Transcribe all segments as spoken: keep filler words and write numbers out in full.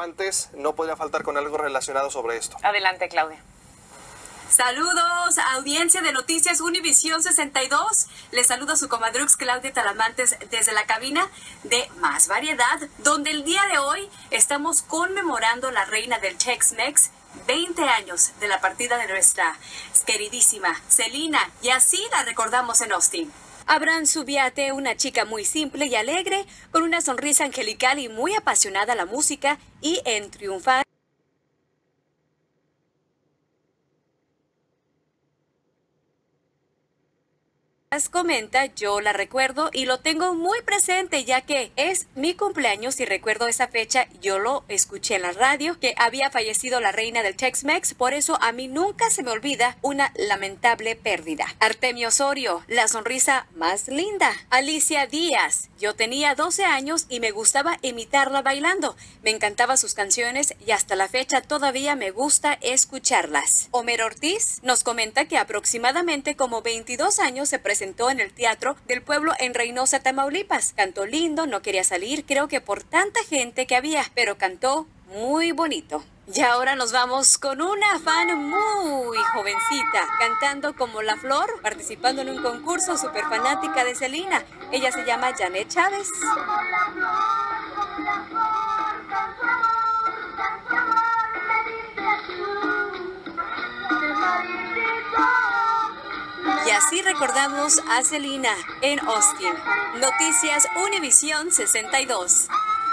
Talamantes no podría faltar con algo relacionado sobre esto. Adelante, Claudia. Saludos, audiencia de Noticias Univisión sesenta y dos. Les saluda su comadrux Claudia Talamantes desde la cabina de Más Variedad, donde el día de hoy estamos conmemorando la reina del Tex-Mex, veinte años de la partida de nuestra queridísima Selena, y así la recordamos en Austin. Abraham Subiate, una chica muy simple y alegre, con una sonrisa angelical y muy apasionada a la música, y en triunfar comenta, yo la recuerdo y lo tengo muy presente ya que es mi cumpleaños y recuerdo esa fecha, yo lo escuché en la radio, que había fallecido la reina del Tex-Mex, por eso a mí nunca se me olvida una lamentable pérdida. Artemio Osorio, la sonrisa más linda. Alicia Díaz, yo tenía doce años y me gustaba imitarla bailando, me encantaban sus canciones y hasta la fecha todavía me gusta escucharlas. Homero Ortiz nos comenta que aproximadamente como veintidós años se presentó en el Teatro del Pueblo en Reynosa, Tamaulipas. Cantó lindo, no quería salir, creo que por tanta gente que había, pero cantó muy bonito. Y ahora nos vamos con una fan muy jovencita, cantando como la flor, participando en un concurso, súper fanática de Selena. Ella se llama Janet Chávez. Y así recordamos a Selena en Austin. Noticias Univisión sesenta y dos.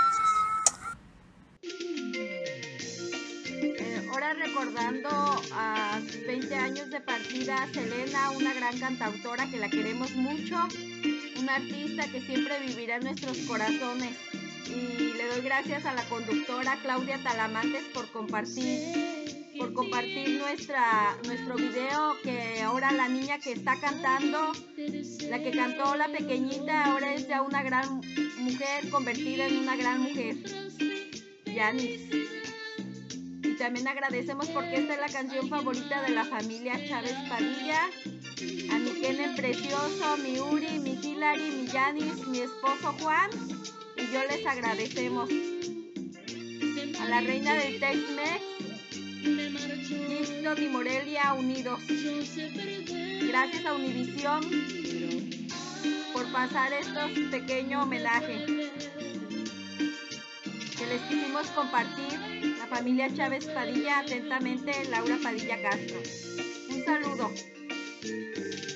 Eh, ahora recordando a sus veinte años de partida, Selena, una gran cantautora que la queremos mucho, una artista que siempre vivirá en nuestros corazones. Y le doy gracias a la conductora Claudia Talamantes por compartir por compartir nuestra, nuestro video, que ahora la niña que está cantando, la que cantó la pequeñita, ahora es ya una gran mujer, convertida en una gran mujer, Yanis. Y también agradecemos porque esta es la canción favorita de la familia Chávez Padilla, a mi Kenen precioso, mi Uri, mi Hilary, mi Yanis, mi esposo Juan, y yo les agradecemos. A la reina del Tex-Mex, Houston y Morelia unidos. Gracias a Univisión por pasar estos pequeños homenajes que les quisimos compartir. La familia Chávez Padilla, atentamente Laura Padilla Castro. Un saludo.